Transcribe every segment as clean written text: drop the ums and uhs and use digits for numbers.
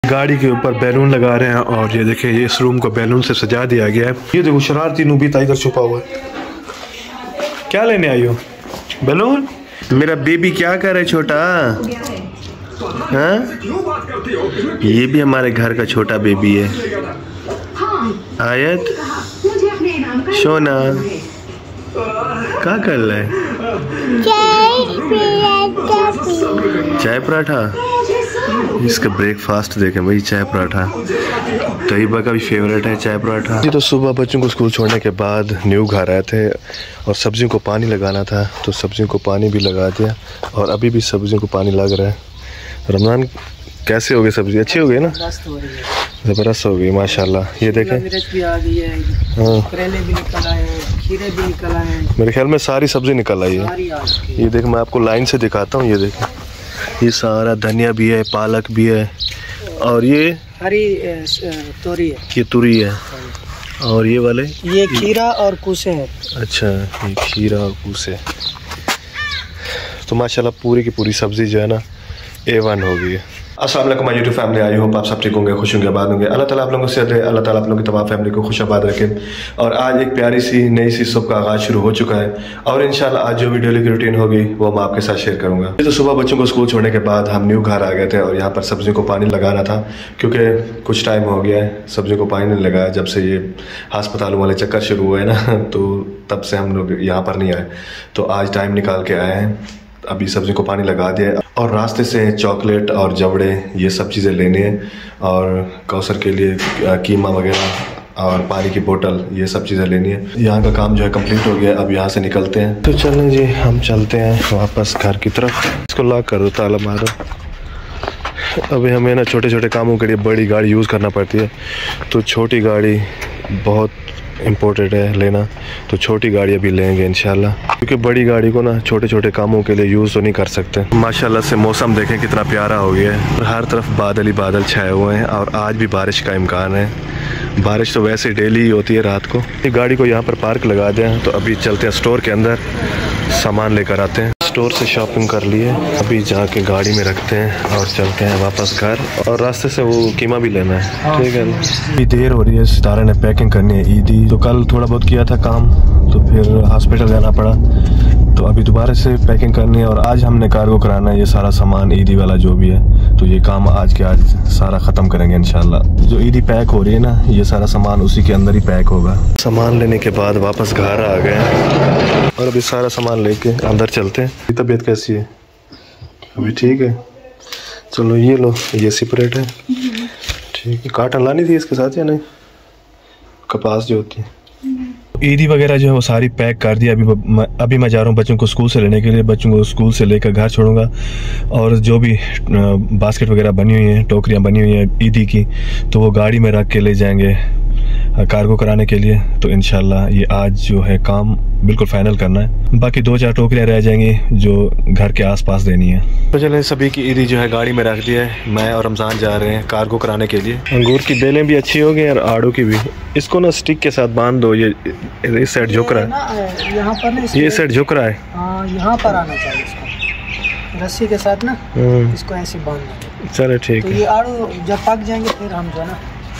गाड़ी के ऊपर बैलून लगा रहे हैं और ये देखिए ये इस रूम को बैलून से सजा दिया गया है। ये देखो शरारती नूबिता इधर छुपा हुआ है। क्या लेने आई हो? बैलून? मेरा बेबी क्या कर रहा है छोटा? हाँ? ये भी हमारे घर का छोटा बेबी है। आयत सोना क्या कर रहा है? चाय पराठा। इसका ब्रेकफास्ट देखें भाई, चाय पराठा। तैयबा का भी फेवरेट है चाय पराठा। जी तो सुबह बच्चों को स्कूल छोड़ने के बाद न्यू घर आए थे और सब्जियों को पानी लगाना था, तो सब्जियों को पानी भी लगा दिया और अभी भी सब्जियों को पानी लग रहा है। रमजान कैसे हो गई सब्जी? अच्छी हो गई ना? ज़बरदस्त हो गई माशाल्लाह। ये देखें, हाँ मेरे ख्याल में सारी सब्जी निकल आई है। ये देखें, मैं आपको लाइन से दिखाता हूँ। ये देखें, ये सारा धनिया भी है, पालक भी है और ये हरी तोरी है। ये तुरी है और ये वाले ये खीरा और कूसे है। अच्छा, ये खीरा और कूसे। तो माशाल्लाह पूरी की पूरी सब्जी जो है ना A1 हो गई है। अस्सलाम वालेकुम my YouTube family, I hope आप सब ठीक होंगे, खुश होंगे, आबाद होंगे। अल्लाह ताला आप लोगों से दे, अल्लाह ताला आप लोगों की तमाम फैमिली को खुश आबाद रखे। और आज एक प्यारी सी नई सी सुबह का आगाज़ शुरू हो चुका है और इंशाल्लाह आज जो भी डेली की रूटीन होगी वो मैं आपके साथ शेयर करूँगा। तो सुबह बच्चों को स्कूल छोड़ने के बाद हम न्यू घर आ गए थे और यहाँ पर सब्जियों को पानी लगाना था, क्योंकि कुछ टाइम हो गया है सब्जियों को पानी नहीं लगाया जब से ये अस्पतालों वाले चक्कर शुरू हुए ना, तो तब से हम लोग यहाँ पर नहीं आए। तो आज टाइम निकाल के आए हैं, अभी सब्जी को पानी लगा दिया और रास्ते से चॉकलेट और जवड़े ये सब चीज़ें लेनी है और कौसर के लिए कीमा वगैरह और पानी की बोतल ये सब चीज़ें लेनी है। यहाँ का काम जो है कंप्लीट हो गया, अब यहाँ से निकलते हैं। तो चलें जी, हम चलते हैं वापस घर की तरफ। इसको लॉक कर दो, ताला मारो। अभी हमें ना छोटे छोटे कामों के लिए बड़ी गाड़ी यूज़ करना पड़ती है, तो छोटी गाड़ी बहुत इम्पोर्टेंट है लेना, तो छोटी गाड़ी अभी लेंगे इंशाल्लाह, क्योंकि बड़ी गाड़ी को ना छोटे छोटे कामों के लिए यूज़ तो नहीं कर सकते। माशाल्लाह से मौसम देखें कितना प्यारा हो गया है, हर तरफ बादल ही बादल छाए हुए हैं और आज भी बारिश का इम्कान है। बारिश तो वैसे डेली ही होती है रात को। ये गाड़ी को यहाँ पर पार्क लगा दें, तो अभी चलते हैं स्टोर के अंदर, सामान लेकर आते हैं। स्टोर से शॉपिंग कर लिए, अभी जाके गाड़ी में रखते हैं और चलते हैं वापस घर, और रास्ते से वो कीमा भी लेना है। ठीक है, अभी देर हो रही है, सितारे ने पैकिंग करनी है ईदी, तो कल थोड़ा बहुत किया था काम, तो फिर हॉस्पिटल जाना पड़ा, तो अभी दोबारा से पैकिंग करनी है और आज हमने कार्गो कराना है ये सारा सामान ईदी वाला जो भी है, तो ये काम आज के आज सारा ख़त्म करेंगे इंशाल्लाह। जो ईदी पैक हो रही है ना, ये सारा सामान उसी के अंदर ही पैक होगा। सामान लेने के बाद वापस घर आ गए और अभी सारा सामान लेके अंदर चलते हैं। तबीयत कैसी है? अभी ठीक है, चलो ये लो, ये सिपरेट है। ठीक है, काटन लानी थी इसके साथ या नहीं? कपास जो होती है। ईदी वगैरह जो है वो सारी पैक कर दी। अभी मैं जा रहा हूँ बच्चों को स्कूल से लेने के लिए, बच्चों को स्कूल से लेकर घर छोड़ूंगा और जो भी बास्केट वगैरह बनी हुई हैं, टोकरियाँ बनी हुई हैं ईदी की, तो वो गाड़ी में रख के ले जाएंगे कार्गो कराने के लिए। तो इंशाल्लाह ये आज जो है काम बिल्कुल फाइनल करना है। बाकी 2-4 टोकरियाँ रह जाएंगी जो घर के आसपास देनी है। तो चलें, सभी की ईदी जो है गाड़ी में रख दी है। मैं और रमज़ान जा रहे हैं कार्गो कराने के लिए। अंगूर की बेलें भी अच्छी हो गई और आड़ू की भी। इसको ना स्टिक के साथ बांध दो, ये इस साइड झुक रहा है, यहाँ पर ये साइड झुक रहा है, यहाँ पर आना चाहिए इसको, रस्सी के साथ ना इसको ऐसे बांध दो। चले ठीक है, ये आड़ू जब पक जाएंगे फिर हम जो है ना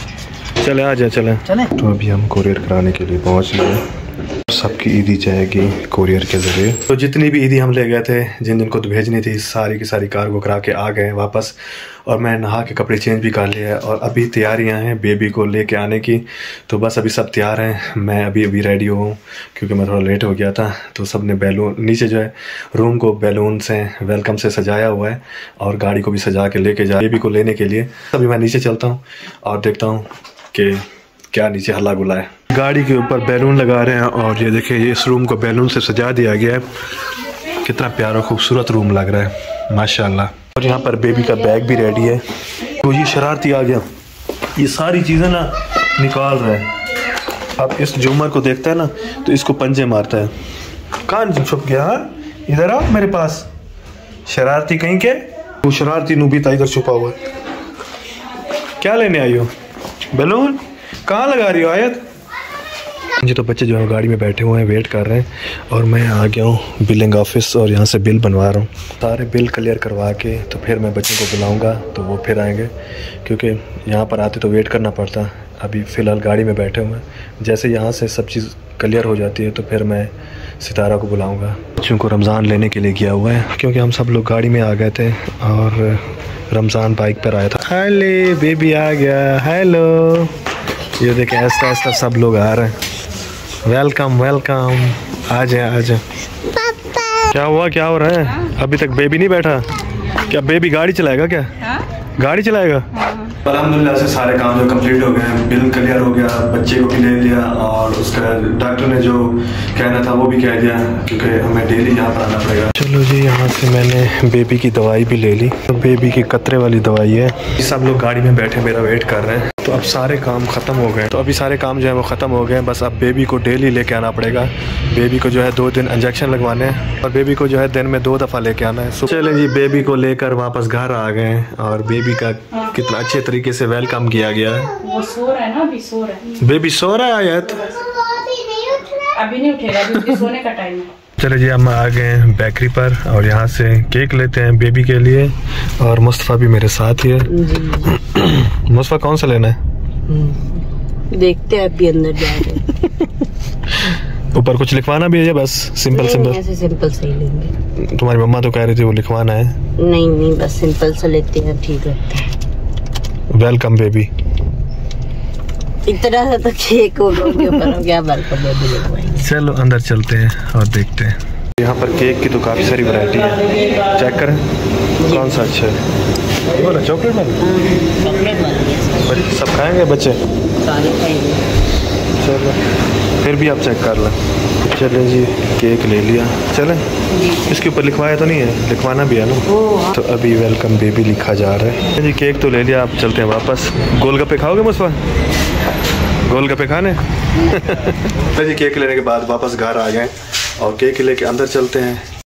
चले आ जाए। चले तो अभी हम कोरियर कराने के लिए पहुंच गए। सबकी ईदी जाएगी कोरियर के ज़रिए। तो जितनी भी ईदी हम ले गए थे, जिन जिनको तो भेजनी थी, सारी की सारी कार्गो करा के आ गए वापस। और मैं नहा के कपड़े चेंज भी कर लिया है और अभी तैयारियां हैं बेबी को लेके आने की। तो बस अभी सब तैयार हैं, मैं अभी रेडी हूँ क्योंकि मैं थोड़ा लेट हो गया था। तो सब ने बैलून नीचे जो है रूम को बैलून से वेलकम से सजाया हुआ है और गाड़ी को भी सजा के लेके जा बेबी को लेने के लिए। अभी मैं नीचे चलता हूँ और देखता हूँ कि क्या नीचे हल्ला गुला है। गाड़ी के ऊपर बैलून लगा रहे हैं और ये देखिए ये इस रूम को बैलून से सजा दिया गया है। कितना प्यारा खूबसूरत रूम लग रहा है माशाल्लाह। और यहाँ पर बेबी का बैग भी रेडी है। तो ये शरारती आ गया, ये सारी चीज़ें ना निकाल रहा है। अब इस झूमर को देखता है ना तो इसको पंजे मारता है। कहाँ छुप गया? इधर आओ मेरे पास, शरारती कहीं के। वो शरारती नूबिता इधर छुपा हुआ है। क्या लेने आई हो? बैलून कहाँ लगा रही हो आयत? जी तो बच्चे जो है गाड़ी में बैठे हुए हैं, वेट कर रहे हैं और मैं आ गया हूँ बिलिंग ऑफिस और यहाँ से बिल बनवा रहा हूँ। सारे बिल क्लियर करवा के तो फिर मैं बच्चों को बुलाऊँगा तो वो फिर आएंगे, क्योंकि यहाँ पर आते तो वेट करना पड़ता। अभी फ़िलहाल गाड़ी में बैठे हुए हैं, जैसे यहाँ से सब चीज़ क्लियर हो जाती है तो फिर मैं सितारा को बुलाऊँगा। बच्चों को रमज़ान लेने के लिए गया हुआ है, क्योंकि हम सब लोग गाड़ी में आ गए थे और रमज़ान बाइक पर आया था। हेलो बेबी आ गया, हेलो। ये देखें ऐसा ऐसा सब लोग आ रहे हैं। वेलकम वेलकम, आ जाए आ जाए। क्या हुआ, क्या हो रहा है? अभी तक बेबी नहीं बैठा क्या? बेबी गाड़ी चलाएगा क्या? गाड़ी चलाएगा? अल्हम्दुलिल्लाह से सारे काम जो कंप्लीट हो गए, बिल क्लियर हो गया, बच्चे को भी ले लिया और उसका डॉक्टर ने जो कहना था वो भी कह दिया, क्योंकि हमें डेली यहाँ पर आना पड़ेगा। चलो जी, यहाँ से मैंने बेबी की दवाई भी ले ली। तो बेबी की कतरे वाली दवाई है। सब लोग गाड़ी में बैठे मेरा वेट कर रहे हैं। तो अब सारे काम ख़त्म हो गए, तो अभी सारे काम जो है वो ख़त्म हो गए। बस अब बेबी को डेली लेके आना पड़ेगा। बेबी को जो है 2 दिन इंजेक्शन लगवाने हैं और बेबी को जो है दिन में 2 दफ़ा लेके आना है। चले जी, बेबी को लेकर वापस घर आ गए और बेबी का कितना अच्छे तरीके से वेलकम किया गया है। वो सो रहा है ना, अभी सो रहा है। बेबी सो रहा है आयत? अभी नहीं उठेगा, अभी उसके सोने का टाइम है। चलो जी, हम आ गए हैं बेकरी पर और यहाँ से केक लेते हैं बेबी के लिए और मुस्तफ़ा भी मेरे साथ ही है। मुस्तफ़ा कौन सा लेना है? देखते हैं, अभी अंदर जा रहे हैं। ऊपर कुछ लिखवाना भी है? बस सिंपल सिंपल ऐसे सिंपल से ही लेंगे। तुम्हारी मम्मा तो कह रही थी वो लिखवाना है। नहीं नहीं, बस सिंपल सा लेते हैं, ठीक लगता है। Welcome baby. इतना सा तो केक होगा उनके ऊपर, क्या वेलकम बेबी लगवाएंगे। चलो अंदर चलते हैं और देखते हैं। यहाँ पर केक की तो काफ़ी सारी वैरायटी है, चेक करें कौन सा अच्छा है। ये वाला चॉकलेट वाला? चॉकलेट वाला सब खाएंगे बच्चे? सारे खाएंगे। चलो फिर भी आप चेक कर लें। चलें जी, केक ले लिया। चलें, इसके ऊपर लिखवाया तो नहीं है? लिखवाना भी है ना। तो अभी वेलकम बेबी लिखा जा रहा है जी। केक तो ले लिया, आप चलते हैं वापस। गोलगप्पे खाओगे मुस्तफ़ा? गोलगप्पे खाने? जी, केक लेने के बाद वापस घर आ गए और केक लेके अंदर चलते हैं।